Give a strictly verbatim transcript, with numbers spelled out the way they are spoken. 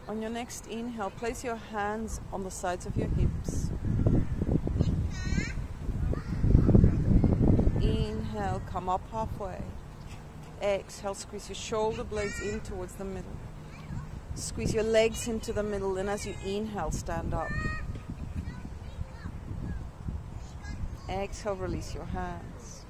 On your next inhale, place your hands on the sides of your hips. Inhale, come up halfway. Exhale, squeeze your shoulder blades in towards the middle. Squeeze your legs into the middle, and as you inhale, stand up. Exhale, release your hands.